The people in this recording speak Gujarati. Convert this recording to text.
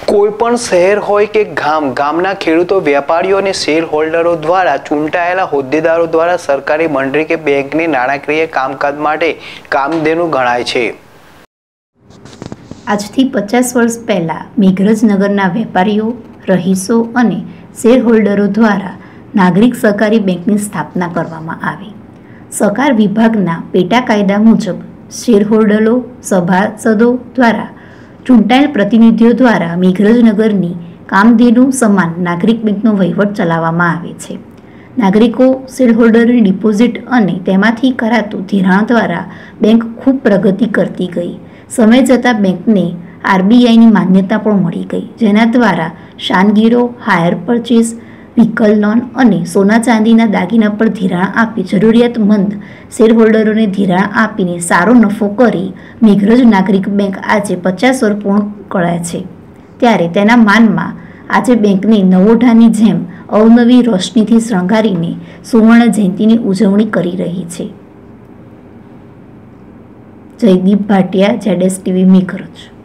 કોઈપણ શહેર હોય કે ગામના ખેડૂતો, વેપારીઓ અને શેર હોલ્ડરો દ્વારા ચૂંટાયેલા હોદ્દેદારો દ્વારા સરકારી મંડળી કે બેંકની નાણાકીય કામકાજ માટે કામધેનુ ગણાય છે। આજથી 50 વર્ષ પહેલા મેઘરજનગરના વેપારીઓ, રહીશો અને શેર હોલ્ડરો દ્વારા નાગરિક સહકારી બેંકની સ્થાપના કરવામાં આવી। સહકાર વિભાગના પેટા કાયદા મુજબ શેર હોલ્ડરો, સભાસદો દ્વારા ચૂંટાયેલ પ્રતિનિધિઓ દ્વારા મેઘરજનગરની કામધેનુ સમાન નાગરિક બેંકનો વહીવટ ચલાવવામાં આવે છે। નાગરિકો, શેર હોલ્ડરોની ડિપોઝિટ અને તેમાંથી કરાતું ધિરાણ દ્વારા બેંક ખૂબ પ્રગતિ કરતી ગઈ। સમય જતાં બેંકને RBIની માન્યતા પણ મળી ગઈ, જેના દ્વારા શાનગીરો, હાયર પરચેસ, વ્હીકલ લોન અને સોના ચાંદીના દાગીના પર ધિરાણ આપી જરૂરિયાતમંદ શેરહોલ્ડરોને ધિરાણ આપીને સારો નફો કરી મેઘરજ નાગરિક બેંક આજે 50 વર્ષ પૂર્ણ કર્યા છે। ત્યારે તેના માનમાં આજે બેંકને નવોઢાની જેમ અવનવી રોશનીથી શણગારીને સુવર્ણ જયંતિની ઉજવણી કરી રહી છે। જયદીપ ભાટિયા, ZSTV મેઘરજ।